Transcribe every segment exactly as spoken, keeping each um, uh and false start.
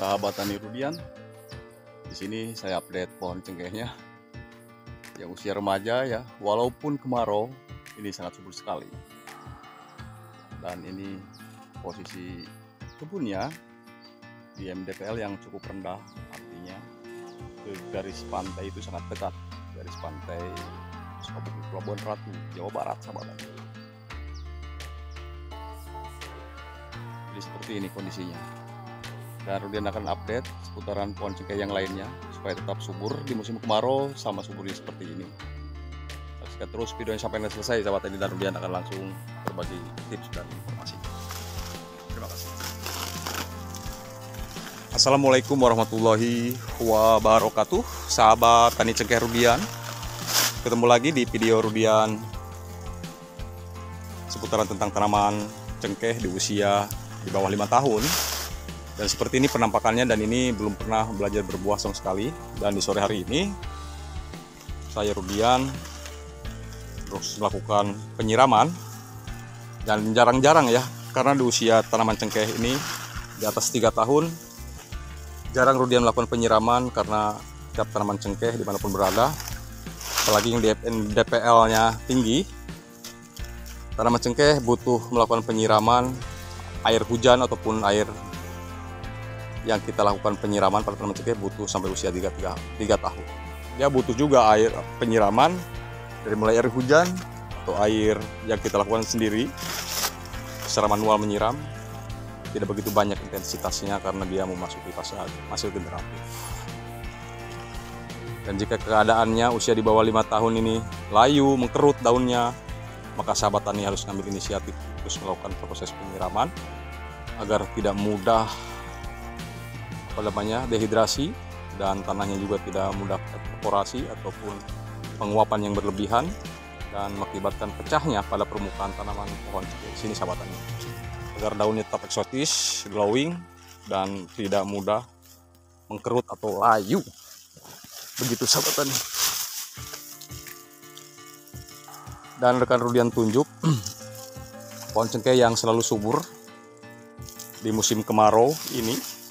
Sahabat tani Rudian, di sini saya update pohon cengkehnya yang usia remaja ya, walaupun kemarau ini sangat subur sekali. Dan ini posisi kebunnya di M D P L yang cukup rendah, artinya ke garis pantai itu sangat dekat, garis pantai Sukabumi Pelabuhan Ratu, Jawa Barat, sahabat. Jadi seperti ini kondisinya. Dan Rudian akan update seputaran pohon cengkeh yang lainnya supaya tetap subur di musim kemarau sama suburnya seperti ini. Saksikan terus videonya sampai selesai, sahabat tani, dan Rudian akan langsung berbagi tips dan informasi. Terima kasih. Assalamualaikum warahmatullahi wabarakatuh, sahabat tani cengkeh Rudian. Ketemu lagi di video Rudian seputaran tentang tanaman cengkeh di usia di bawah lima tahun. Dan seperti ini penampakannya, dan ini belum pernah belajar berbuah sama sekali. Dan di sore hari ini saya Rudian terus melakukan penyiraman, dan jarang-jarang ya, karena di usia tanaman cengkeh ini di atas tiga tahun jarang Rudian melakukan penyiraman, karena setiap tanaman cengkeh dimanapun berada, apalagi yang di D P L-nya tinggi, tanaman cengkeh butuh melakukan penyiraman air hujan ataupun air yang kita lakukan penyiraman pada tanaman cengkeh butuh sampai usia tiga tahun. Dia butuh juga air penyiraman dari mulai air hujan atau air yang kita lakukan sendiri secara manual menyiram, tidak begitu banyak intensitasnya karena dia memasuki fase hasil generatif. Dan jika keadaannya usia di bawah lima tahun ini layu, mengkerut daunnya, maka sahabat tani harus mengambil inisiatif terus melakukan proses penyiraman agar tidak mudah apa namanya dehidrasi, dan tanahnya juga tidak mudah evaporasi ataupun penguapan yang berlebihan dan mengakibatkan pecahnya pada permukaan tanaman pohon cengkeh sini, sahabat tani, agar daunnya tetap eksotis, glowing, dan tidak mudah mengkerut atau layu. Begitu, sahabat tani. Dan rekan Rudian tunjuk pohon cengkeh yang selalu subur di musim kemarau ini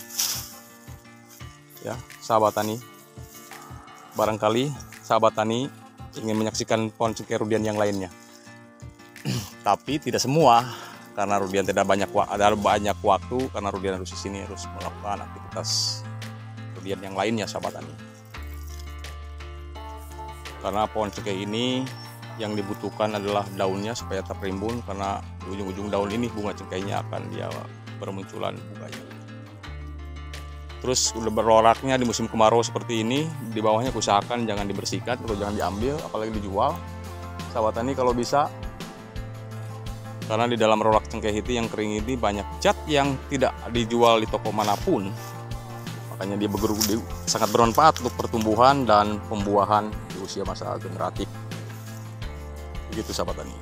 ya, sahabat tani. Barangkali sahabat tani ingin menyaksikan pohon cengkeh Rudian yang lainnya, tapi tidak semua, karena Rudian tidak banyak ada banyak waktu, karena Rudian harus di sini harus melakukan aktivitas Rudian yang lainnya, sahabat tani. Karena pohon cengkeh ini yang dibutuhkan adalah daunnya supaya tetap rimbun, karena di ujung-ujung daun ini bunga cengkehnya akan dia bermunculan bunganya. Terus udah beroraknya di musim kemarau seperti ini, di bawahnya usahakan jangan dibersihkan atau jangan diambil, apalagi dijual, sahabat tani, kalau bisa. Karena di dalam rorak cengkeh itu yang kering ini banyak zat yang tidak dijual di toko manapun. Makanya dia bergeru, sangat bermanfaat untuk pertumbuhan dan pembuahan di usia masa generatif. Begitu, sahabat tani.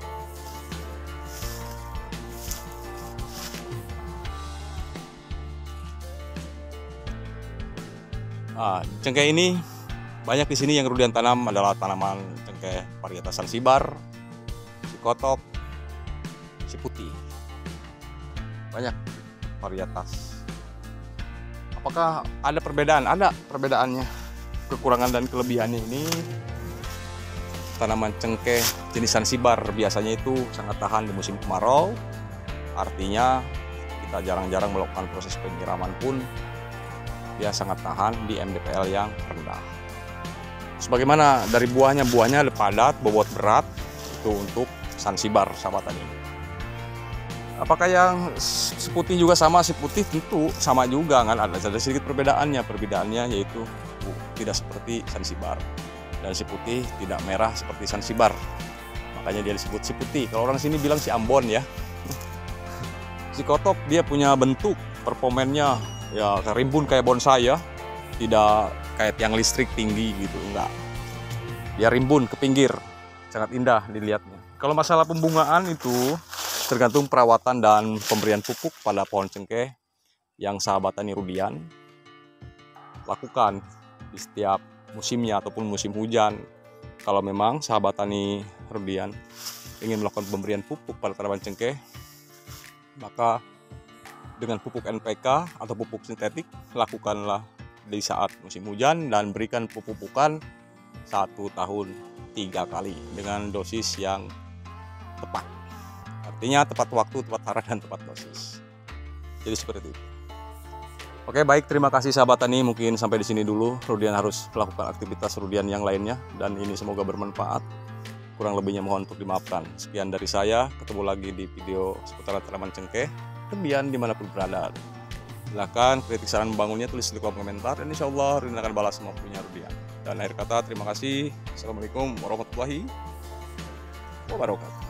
Nah, cengkeh ini banyak di sini yang Rudian tanam adalah tanaman cengkeh varietas Zanzibar, si kotok, si putih. Banyak varietas. Apakah ada perbedaan? Ada perbedaannya. Kekurangan dan kelebihannya ini, tanaman cengkeh jenis Zanzibar biasanya itu sangat tahan di musim kemarau. Artinya kita jarang-jarang melakukan proses penyiraman pun dia sangat tahan di M D P L yang rendah. Sebagaimana dari buahnya, buahnya padat, bobot berat, itu untuk Zanzibar, sahabat tani. Apakah yang si putih juga sama? Si putih tentu sama juga, kan ada sedikit perbedaannya. Perbedaannya yaitu tidak seperti Zanzibar, dan si putih tidak merah seperti Zanzibar, makanya dia disebut si putih. Kalau orang sini bilang si Ambon ya. Si kotok dia punya bentuk performennya ya rimbun kayak bonsai ya, tidak kayak tiang listrik tinggi gitu, enggak. Dia rimbun ke pinggir, sangat indah dilihatnya. Kalau masalah pembungaan itu tergantung perawatan dan pemberian pupuk pada pohon cengkeh yang sahabat tani Rudian lakukan di setiap musimnya ataupun musim hujan. Kalau memang sahabat tani Rudian ingin melakukan pemberian pupuk pada tanaman cengkeh, maka dengan pupuk N P K atau pupuk sintetik, lakukanlah di saat musim hujan dan berikan pupukan satu tahun tiga kali dengan dosis yang tepat. Artinya tepat waktu, tepat cara, dan tepat dosis. Jadi seperti itu. Oke, baik, terima kasih sahabat tani. Mungkin sampai di sini dulu. Rudian harus melakukan aktivitas Rudian yang lainnya, dan ini semoga bermanfaat. Kurang lebihnya mohon untuk dimaafkan. Sekian dari saya. Ketemu lagi di video seputar tanaman cengkeh Rudian dimanapun berada. Silahkan kritik saran membangunnya tulis di kolom komentar, dan insya Allah Rudian akan balas semua punya Rudian. Dan akhir kata, terima kasih. Assalamualaikum warahmatullahi wabarakatuh.